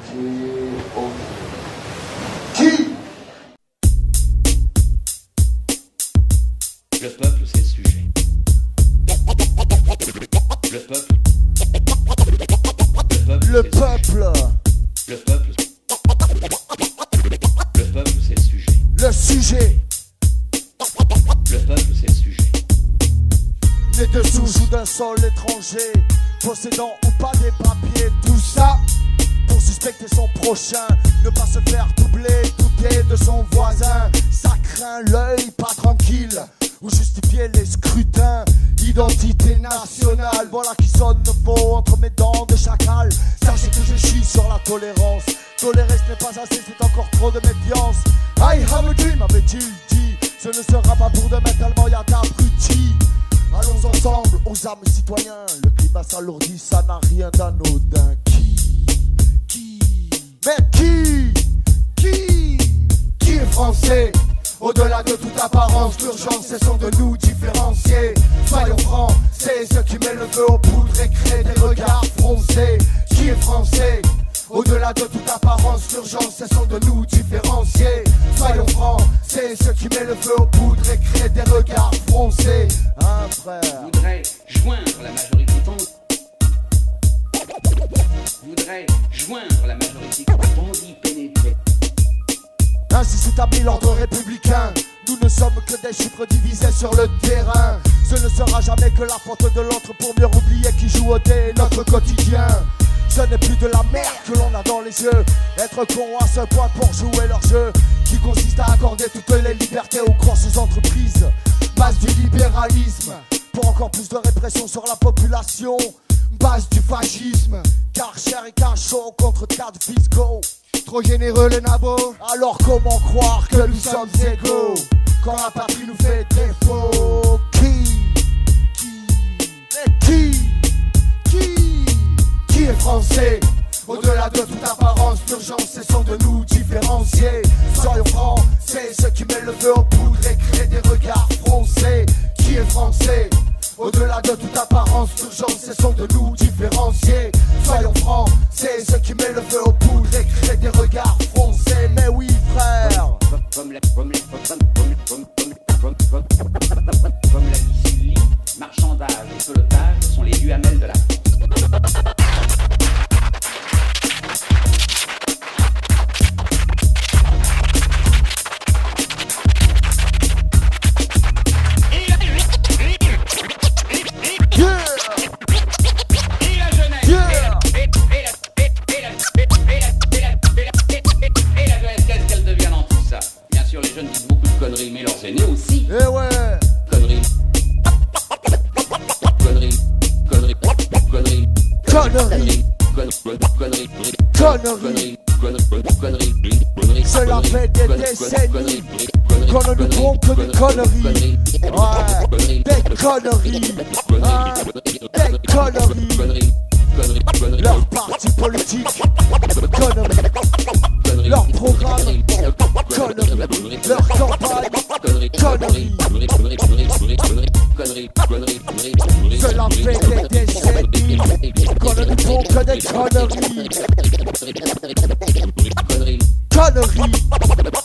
Qui? Le peuple, c'est le sujet. Le peuple. Le peuple. Le peuple. Le peuple, c'est le sujet. Le sujet. Le peuple, c'est le sujet. Né de souche ou d'un sol étranger, possédant ou pas des papiers, tout ça pour suspecter son prochain, ne pas se faire doubler, douter de son voisin. Ça craint l'œil pas tranquille, ou justifier les scrutins. Identité nationale, voilà qui sonne faux entre mes dents de chacal. Sachez que je chie sur la tolérance. Tolérer ce n'est pas assez, c'est encore trop de méfiance. I have a dream, avait-il dit. Ce ne sera pas pour demain tellement y'a d'abrutis. Allons ensemble aux âmes citoyens. Le climat s'alourdit, ça n'a rien d'anodin. Mais qui est français? Au-delà de toute apparence, l'urgence c'est son de nous différencier. Soyons francs, c'est ce qui met le feu aux poudres et crée des regards froncés. Qui est français? Au-delà de toute apparence, l'urgence c'est son de nous différencier. Soyons francs, c'est ce qui met le feu aux poudres et crée des regards froncés. Hein, frère? Voudrait joindre la majorité dont d'y pénétrer. Ainsi s'établit l'ordre républicain. Nous ne sommes que des chiffres divisés sur le terrain. Ce ne sera jamais que la faute de l'autre pour mieux oublier qui joue au dé notre quotidien. Ce n'est plus de la merde que l'on a dans les yeux. Être con à ce point pour jouer leur jeu, qui consiste à accorder toutes les libertés aux grosses entreprises. Base du libéralisme, pour encore plus de répression sur la population. Base du fascisme, car cher et cachot contre cadres fiscaux. Trop généreux les nabos. Alors comment croire que nous sommes égaux quand la patrie nous fait défaut? Qui est français? Au-delà de toute apparence, l'urgence c'est son de nous différencier. Soyons francs, c'est ce qui met le feu aux poudres et crée des regards froncés. Qui est français? Au-delà de toute apparence, l'urgence c'est son de nous différencier. Soyons francs, c'est ce qui met le feu aux poudres et crée des regards froncés. Mais oui frère, Comme la Sicile, marchandage et pelotage sont les UML de la. Les jeunes disent beaucoup de conneries, mais leurs aînés aussi. eh ouais. Conneries. Cela fait des décennies qu'on ne nous trompe que des conneries. Ouais, des conneries. Des conneries. Leur parti politique, conneries. Leur programme, conneries. Leur campagne, conneries. Cela fait des décennies qu'on ne nous trompe que des conneries. Conneries.